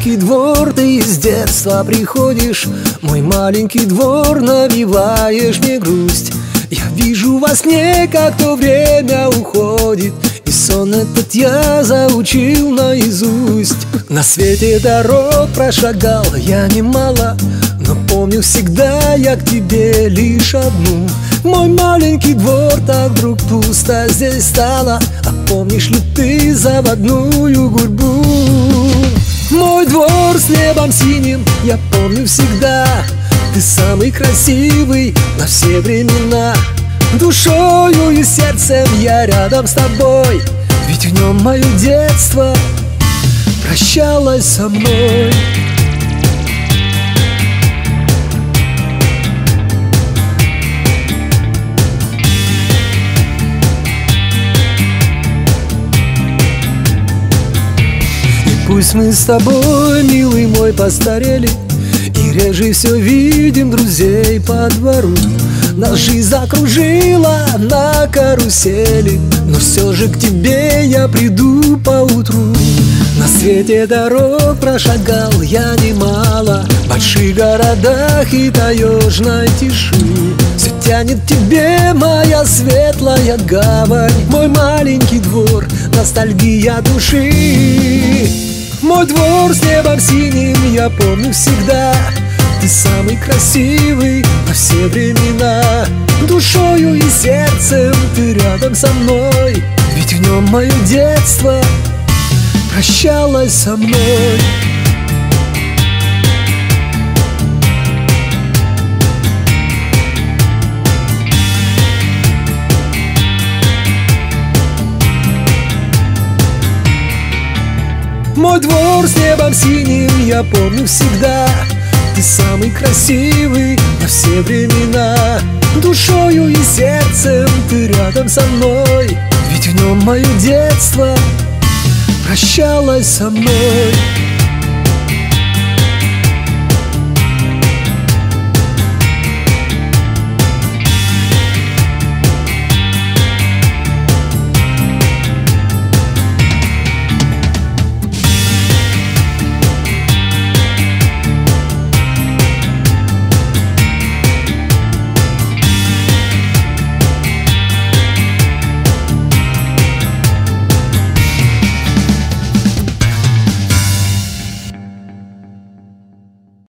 маленький двор, ты из детства приходишь. Мой маленький двор, навеваешь мне грусть. Я вижу во сне, как то время уходит, и сон этот я заучил наизусть. На свете дорог прошагал я немало, но помню всегда я к тебе лишь одну. Мой маленький двор, так вдруг пусто здесь стало. А помнишь ли ты заводную гурьбу? Мой двор с небом синим я помню всегда. Ты самый красивый на все времена. Душою и сердцем я рядом с тобой, ведь в нем мое детство прощалось со мной. И пусть мы с тобой, милый мой, постарели, и реже все видим друзей по двору. Нас жизнь закружила на карусели, но все же к тебе я приду поутру. На свете дорог прошагал я немало, в больших городах и таежной тиши. Все тянет к тебе моя светлая гавань, мой маленький двор, ностальгия души. Мой двор с небом синим я помню всегда. Ты самый красивый на все времена. Душою и сердцем ты рядом со мной, ведь в нем мое детство прощалось со мной. Мой двор с небом синим я помню всегда. Ты самый красивый на все времена. Душою и сердцем ты рядом со мной, ведь в нем мое детство прощалось со мной.